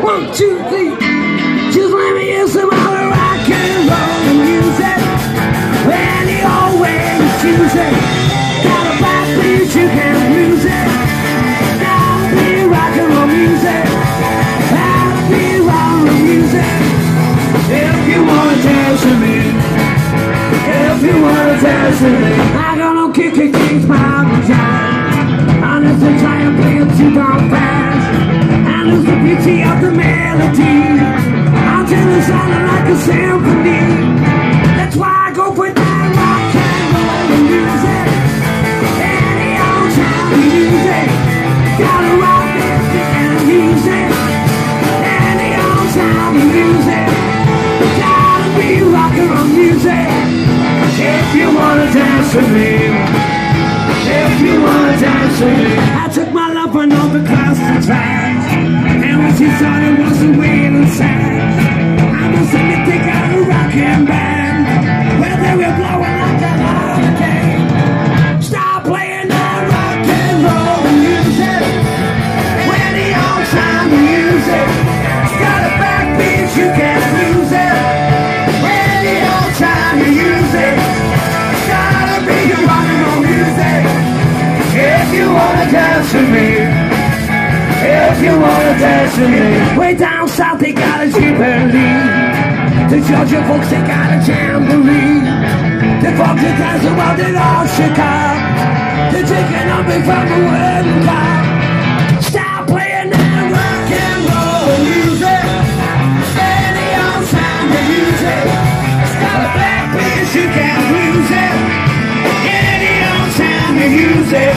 1, 2, 3. Just let me hear some other rock and roll music. Any old way you choose it. Got a backbeat, you can't lose it. Gotta be rock and roll music. Gotta be rock and roll music. If you wanna dance with me, if you wanna dance with me, I'm gonna kick things my vagina. Unless I try and play it too darn fast. And lose the beauty of the melody. Until it's sounding like a symphony. That's why I go for that rock and roll music. Any old time music. Gotta rock it and music. Any old time music. Gotta be rock and roll music. If you wanna dance with me, if you wanna dance with me. I took my love on over across the track. And when she saw it wasn't waiting sad. I must have been thinking of a rockin' band. Where they were blowing like a hurricane. Stop playing that rock and roll music. When the old time music. Got a backbeat, you can't lose it. When the old time music. Gotta be your rock and roll music. If you wanna dance with me, if you wanna dance with me. Way down south they got a jubilee. The Georgia folks they got a jamboree. The folks that dance around in all Chicago. They're taking on me from the wedding car. Stop playing that rock and roll music. Any old time music. It's got a backbeat, you can't lose it. Any old time music.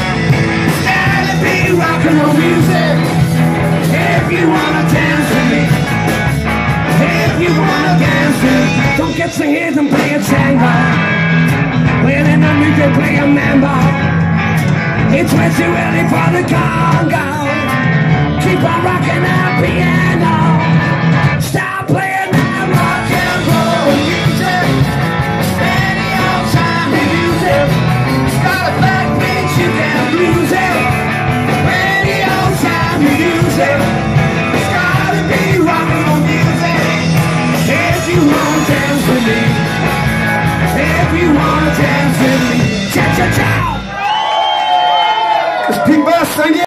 Rock and roll music. If you wanna dance with me, if you wanna dance with me, don't get your hands and play a tango. When in the music play a mambo, it's way too early for the Congo. Keep on rocking that piano.